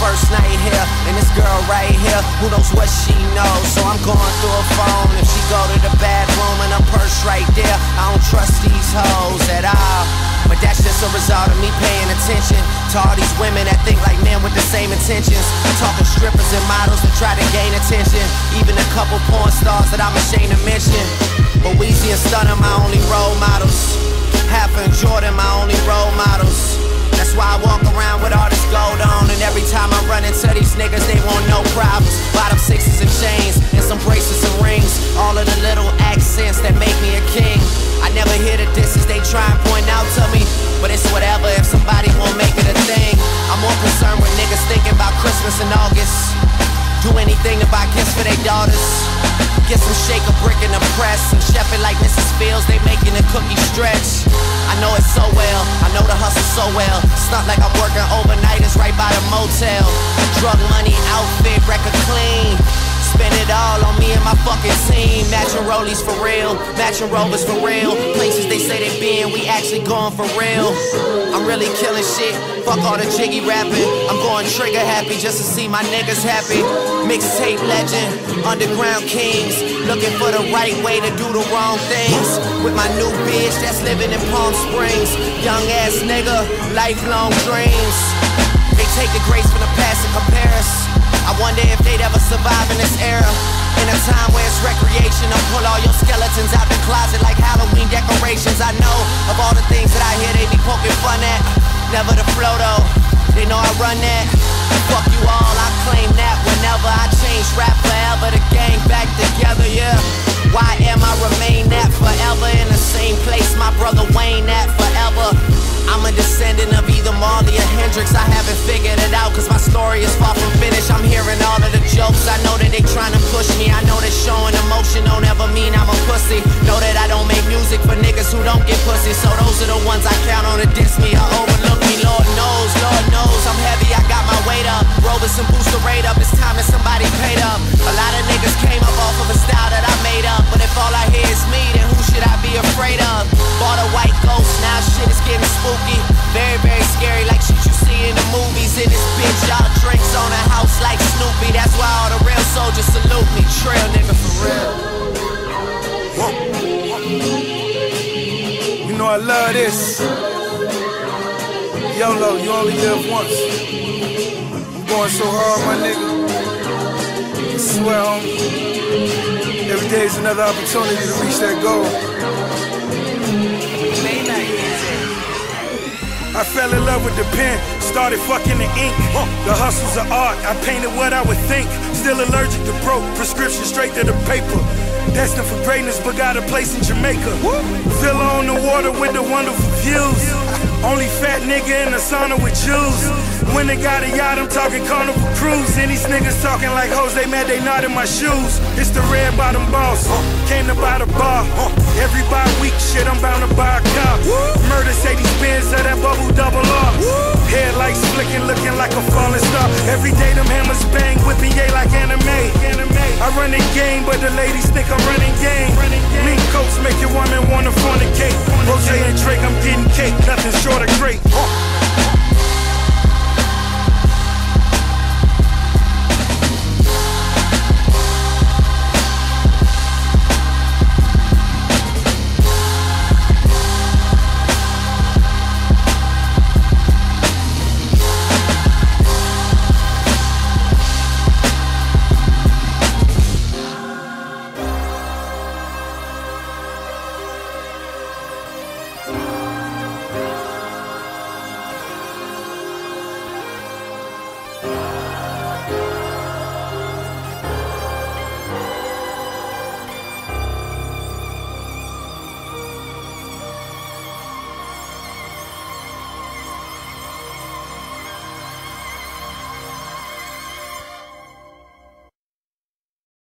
first night here, and this girl right here, who knows what she knows. So I'm going through her phone. If she go to the bathroom and her purse right there, I don't trust these hoes at all. But that's just a result of me paying attention to all these women that think like men with the same intentions. Talking strippers and models that try to gain attention. Even a couple porn stars that I'm ashamed to mention. But Weezy and Stunner my only role models. Halfa and Jordan my only role models. That's why I walk around with all this gold on. And every time I run into these niggas, they want no problems. Bottom sixes and chains, and some bracelets and rings. All of the little accents that make me a king. I never hear the disses they try and point out to me, but it's whatever if somebody won't make it a thing. I'm more concerned with niggas thinking about Christmas in August. Do anything to buy gifts for their daughters. Get some shake a brick in the press and chef it like Mrs. Fields, they making the cookie stretch. I know it so well, I know the hustle so well. It's not like I'm working overnight, it's right by the motel. Drug money, outfit, record clean. Spend it all on me and my fucking team. Matching rollies for real, matching rovers for real. Places they say they been, we actually going for real. I'm really killing shit, fuck all the jiggy rapping. I'm going trigger happy just to see my niggas happy. Mixtape legend, underground kings. Looking for the right way to do the wrong things. With my new bitch that's living in Palm Springs. Young ass nigga, lifelong dreams. They take the grace from the past and compare us. I wonder if they'd ever survive in this era. In a time where it's recreation, I'll pull all your skeletons out the closet like Halloween decorations. I know of all the things that I hear they be poking fun at. Never the flow though, they know I run that. Fuck you all, I claim that whenever I change rap forever, the gang back together, yeah. Why am I remain that forever in the same place my brother Wayne at forever? I'm a descendant of either Marley or Hendrix. I haven't figured it out cause my story is far from finished. I'm hearing all of the jokes, I know that they trying to push me. I know that showing emotion don't ever mean I'm a pussy. Know that I don't make music for niggas who don't get pussy. So those are the ones I count on to diss me or overlook me. Lord knows, I'm heavy, I got my weight up. Robinson boost the rate up, it's time that somebody paid up. A lot of niggas came up off of a style that I made up. But if all I hear is me, then who should I be afraid of? Bought a white ghost, now shit is getting spooky. Very, very scary, like shit you see in the movies. In this bitch, y'all drinks on a house like Snoopy. That's why all the real soldiers salute me. Trail nigga for real. You know I love this. YOLO, you only live once. I'm going so hard, my nigga. I swear, homie. Every day is another opportunity to reach that goal. I fell in love with the pen, started fucking the ink. The hustle's of art, I painted what I would think. Still allergic to broke, prescription straight to the paper. Destined for greatness, but got a place in Jamaica. Villa on the water with the wonderful views. Only fat nigga in the sauna with Jews. When they got a yacht, I'm talking Carnival Cruise. And these niggas talking like hoes, they mad they not in my shoes. It's the red bottom boss, came to buy the bar. Every bi-week shit, I'm bound to buy a car. Mercedes Benz of that bubble double R. Headlights flicking, looking like a falling star. Every day them hammers bang, whipping yay like anime. I run the game, but the ladies think I'm running game. Mink coats make your woman wanna fornicate. Rosé and Drake, I'm getting cake, nothing short of great.